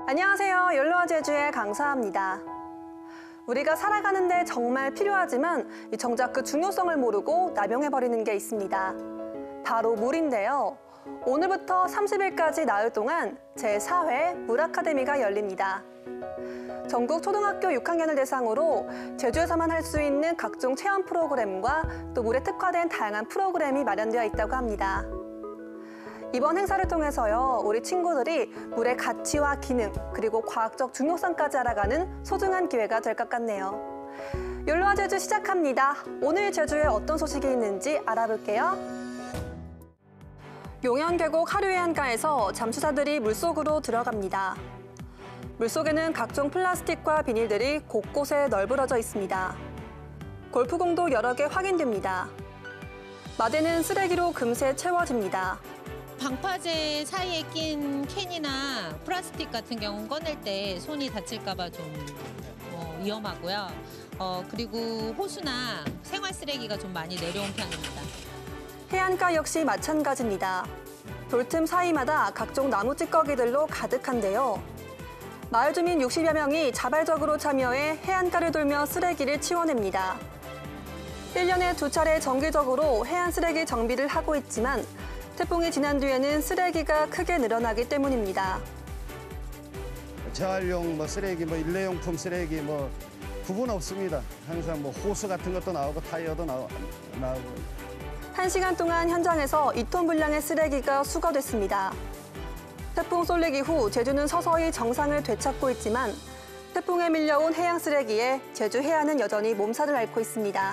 안녕하세요. 욜로와 제주의 강사입니다. 우리가 살아가는데 정말 필요하지만 정작 그 중요성을 모르고 남용해버리는 게 있습니다. 바로 물인데요. 오늘부터 30일까지 나흘 동안 제4회 물 아카데미가 열립니다. 전국 초등학교 6학년을 대상으로 제주에서만 할 수 있는 각종 체험 프로그램과 또 물에 특화된 다양한 프로그램이 마련되어 있다고 합니다. 이번 행사를 통해서요, 우리 친구들이 물의 가치와 기능, 그리고 과학적 중요성까지 알아가는 소중한 기회가 될 것 같네요. 욜로와 제주 시작합니다. 오늘 제주에 어떤 소식이 있는지 알아볼게요. 용현계곡 하류해안가에서 잠수사들이 물속으로 들어갑니다. 물속에는 각종 플라스틱과 비닐들이 곳곳에 널브러져 있습니다. 골프공도 여러 개 확인됩니다. 마대는 쓰레기로 금세 채워집니다. 방파제 사이에 낀 캔이나 플라스틱 같은 경우는 꺼낼 때 손이 다칠까 봐 좀 위험하고요. 그리고 호수나 생활 쓰레기가 좀 많이 내려온 편입니다. 해안가 역시 마찬가지입니다. 돌틈 사이마다 각종 나무 찌꺼기들로 가득한데요. 마을 주민 60여 명이 자발적으로 참여해 해안가를 돌며 쓰레기를 치워냅니다. 1년에 2차례 정기적으로 해안 쓰레기 정비를 하고 있지만 태풍이 지난 뒤에는 쓰레기가 크게 늘어나기 때문입니다. 재활용 쓰레기, 일회용품 쓰레기 구분 없습니다. 항상 호스 같은 것도 나오고 타이어도 나오고. 1시간 동안 현장에서 2톤 분량의 쓰레기가 수거됐습니다. 태풍 쏠릭 이후 제주는 서서히 정상을 되찾고 있지만 태풍에 밀려온 해양 쓰레기에 제주 해안은 여전히 몸살을 앓고 있습니다.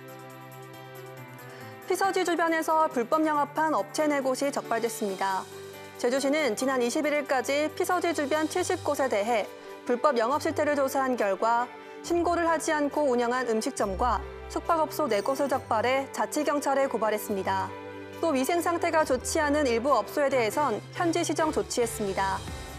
피서지 주변에서 불법 영업한 업체 4곳이 적발됐습니다. 제주시는 지난 21일까지 피서지 주변 70곳에 대해 불법 영업 실태를 조사한 결과 신고를 하지 않고 운영한 음식점과 숙박업소 4곳을 적발해 자치경찰에 고발했습니다. 또 위생 상태가 좋지 않은 일부 업소에 대해선 현지 시정 조치했습니다.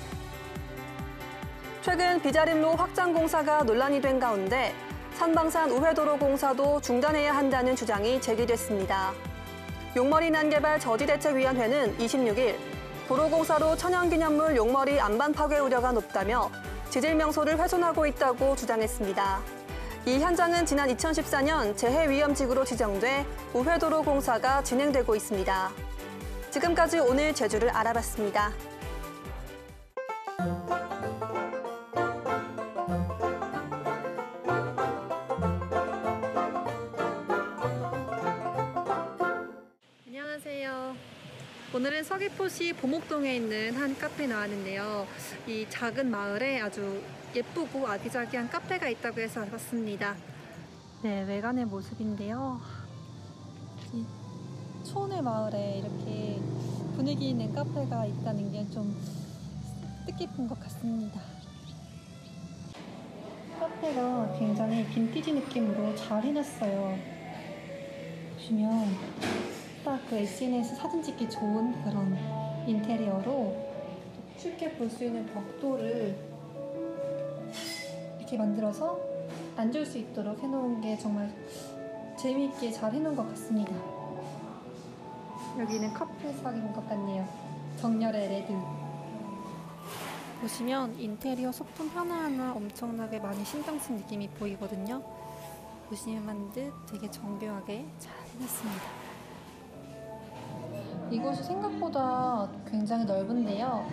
최근 비자림로 확장 공사가 논란이 된 가운데 선방산 우회도로 공사도 중단해야 한다는 주장이 제기됐습니다. 용머리 난개발 저지대책위원회는 26일 도로공사로 천연기념물 용머리 안반 파괴 우려가 높다며 지질 명소를 훼손하고 있다고 주장했습니다. 이 현장은 지난 2014년 재해위험지구로 지정돼 우회도로 공사가 진행되고 있습니다. 지금까지 오늘 제주를 알아봤습니다. 안녕하세요. 오늘은 서귀포시 보목동에 있는 한 카페에 나왔는데요. 이 작은 마을에 아주 예쁘고 아기자기한 카페가 있다고 해서 왔습니다. 네, 외관의 모습인데요. 이 촌의 마을에 이렇게 분위기 있는 카페가 있다는 게 좀 뜻깊은 것 같습니다. 카페가 굉장히 빈티지 느낌으로 잘 해놨어요. 보시면 딱 그 SNS 사진 찍기 좋은 그런 인테리어로 쉽게 볼 수 있는 벽돌을 이렇게 만들어서 앉을 수 있도록 해놓은 게 정말 재미있게 잘 해놓은 것 같습니다. 여기는 커피석인 것 같네요. 정열의 레드. 보시면 인테리어 소품 하나하나 엄청나게 많이 신경 쓴 느낌이 보이거든요. 무심한 듯 되게 정교하게 잘 해놨습니다. 이곳이 생각보다 굉장히 넓은데요.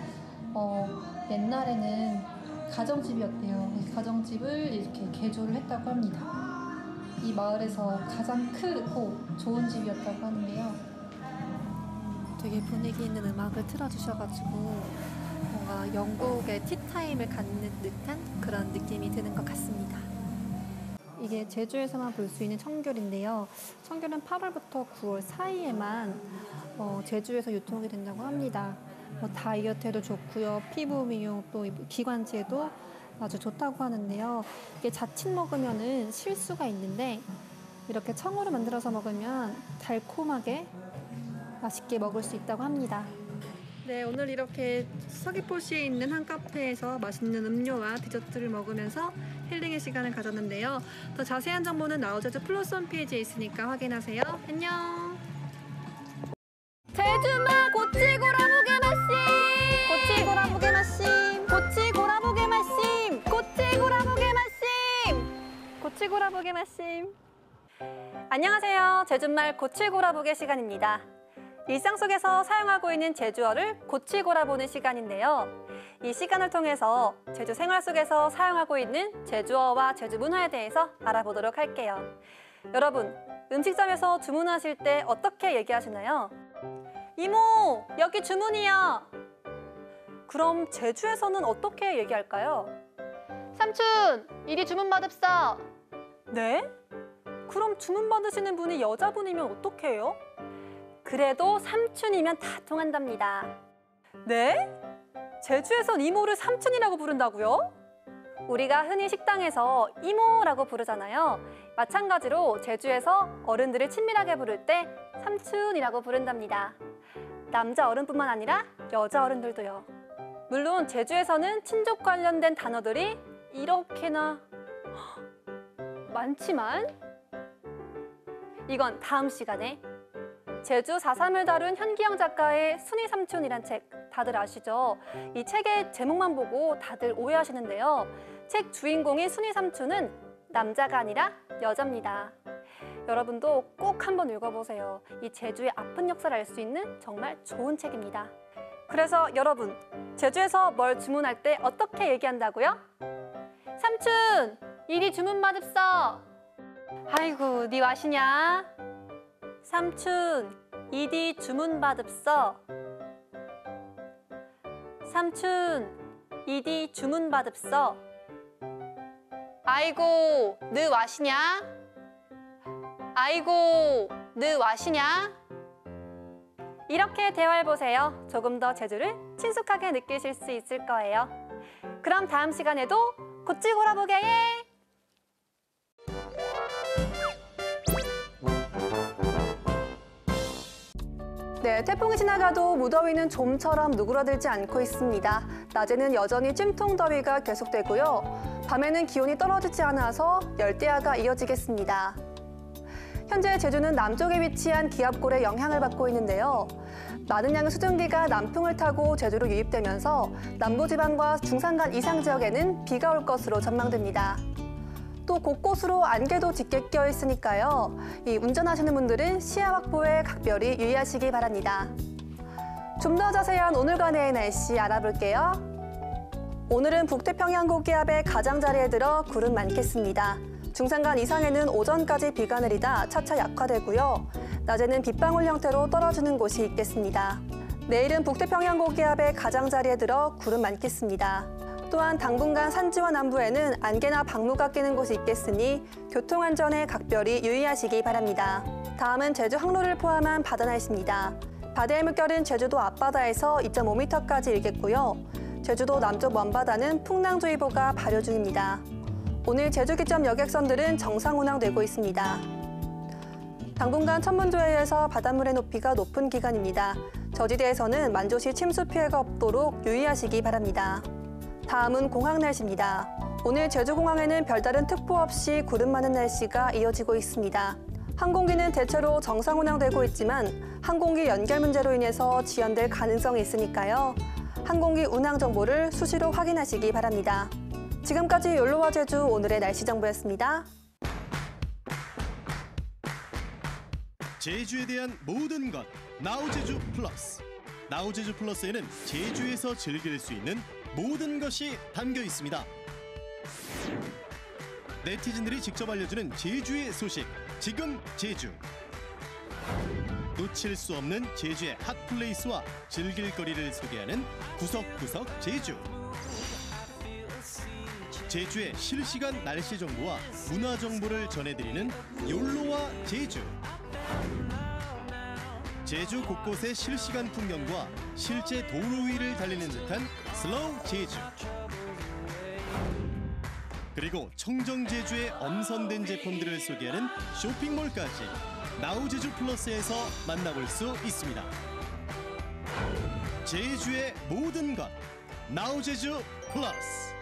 옛날에는 가정집이었대요. 가정집을 이렇게 개조를 했다고 합니다. 이 마을에서 가장 크고 좋은 집이었다고 하는데요. 되게 분위기 있는 음악을 틀어주셔가지고 뭔가 영국의 티타임을 갖는 듯한 그런 느낌이 드는 것 같습니다. 이게 제주에서만 볼 수 있는 청귤인데요. 청귤은 8월부터 9월 사이에만 제주에서 유통이 된다고 합니다. 다이어트에도 좋고요. 피부 미용 또 기관지에도 아주 좋다고 하는데요. 이게 자칫 먹으면은 실수가 있는데 이렇게 청으로 만들어서 먹으면 달콤하게 맛있게 먹을 수 있다고 합니다. 네, 오늘 이렇게 서귀포시에 있는 한 카페에서 맛있는 음료와 디저트를 먹으면서 힐링의 시간을 가졌는데요. 더 자세한 정보는 나우제주 플러스 홈페이지에 있으니까 확인하세요. 안녕! 제주마 고치고라 무게마심! 고치고라 무게마심! 고치고라 고치고라보게 말씀. 안녕하세요. 제주말 고치고라보게 시간입니다. 일상 속에서 사용하고 있는 제주어를 고치고라보는 시간인데요. 이 시간을 통해서 제주 생활 속에서 사용하고 있는 제주어와 제주 문화에 대해서 알아보도록 할게요. 여러분, 음식점에서 주문하실 때 어떻게 얘기하시나요? 이모, 여기 주문이요. 그럼 제주에서는 어떻게 얘기할까요? 삼촌, 이리 주문 받읍사. 네? 그럼 주문 받으시는 분이 여자분이면 어떻게 해요? 그래도 삼촌이면 다 통한답니다. 네? 제주에선 이모를 삼촌이라고 부른다고요? 우리가 흔히 식당에서 이모라고 부르잖아요. 마찬가지로 제주에서 어른들을 친밀하게 부를 때 삼촌이라고 부른답니다. 남자 어른뿐만 아니라 여자 어른들도요. 물론 제주에서는 친족 관련된 단어들이 이렇게나 많지만 이건 다음 시간에 제주 4.3을 다룬 현기영 작가의 순이 삼촌이란 책 다들 아시죠? 이 책의 제목만 보고 다들 오해하시는데요. 책 주인공인 순이 삼촌은 남자가 아니라 여자입니다. 여러분도 꼭 한번 읽어보세요. 이 제주의 아픈 역사를 알 수 있는 정말 좋은 책입니다. 그래서 여러분, 제주에서 뭘 주문할 때 어떻게 얘기한다고요? 삼촌, 이리 주문 받읍서. 아이고, 니 와시냐? 삼촌, 이리 주문 받읍서. 삼촌, 이리 주문 받읍서. 아이고, 느 와시냐? 아이고, 느 와시냐? 이렇게 대화해보세요. 조금 더 제주를 친숙하게 느끼실 수 있을 거예요. 그럼 다음 시간에도 고치고라보게! 네, 태풍이 지나가도 무더위는 좀처럼 누그러들지 않고 있습니다. 낮에는 여전히 찜통더위가 계속되고요. 밤에는 기온이 떨어지지 않아서 열대야가 이어지겠습니다. 현재 제주는 남쪽에 위치한 기압골의 영향을 받고 있는데요. 많은 양의 수증기가 남풍을 타고 제주로 유입되면서 남부지방과 중산간 이상 지역에는 비가 올 것으로 전망됩니다. 또 곳곳으로 안개도 짙게 껴 있으니까요. 이 운전하시는 분들은 시야 확보에 각별히 유의하시기 바랍니다. 좀 더 자세한 오늘간의 날씨 알아볼게요. 오늘은 북태평양 고기압의 가장자리에 들어 구름 많겠습니다. 중산간 이상에는 오전까지 비가 내리다 차차 약화되고요. 낮에는 빗방울 형태로 떨어지는 곳이 있겠습니다. 내일은 북태평양 고기압의 가장자리에 들어 구름 많겠습니다. 또한 당분간 산지와 남부에는 안개나 방무가 끼는 곳이 있겠으니 교통안전에 각별히 유의하시기 바랍니다. 다음은 제주 항로를 포함한 바다 날씨입니다. 바다의 물결은 제주도 앞바다에서 2.5m까지 일겠고요. 제주도 남쪽 먼바다는 풍랑주의보가 발효 중입니다. 오늘 제주 기점 여객선들은 정상 운항되고 있습니다. 당분간 천문조에 의해서 바닷물의 높이가 높은 기간입니다. 저지대에서는 만조시 침수 피해가 없도록 유의하시기 바랍니다. 다음은 공항 날씨입니다. 오늘 제주공항에는 별다른 특보 없이 구름 많은 날씨가 이어지고 있습니다. 항공기는 대체로 정상 운항되고 있지만 항공기 연결 문제로 인해서 지연될 가능성이 있으니까요. 항공기 운항 정보를 수시로 확인하시기 바랍니다. 지금까지 욜로와 제주 오늘의 날씨 정보였습니다. 제주에 대한 모든 것 나우제주 플러스. 나우제주 플러스에는 제주에서 즐길 수 있는 모든 것이 담겨 있습니다. 네티즌들이 직접 알려주는 제주의 소식, 지금 제주. 놓칠 수 없는 제주의 핫플레이스와 즐길 거리를 소개하는 구석구석 제주. 제주의 실시간 날씨 정보와 문화 정보를 전해드리는 욜로와 제주. 제주 곳곳의 실시간 풍경과 실제 도로 위를 달리는 듯한 슬로우 제주. 그리고 청정 제주의 엄선된 제품들을 소개하는 쇼핑몰까지 나우제주 플러스에서 만나볼 수 있습니다. 제주의 모든 것 나우제주 플러스.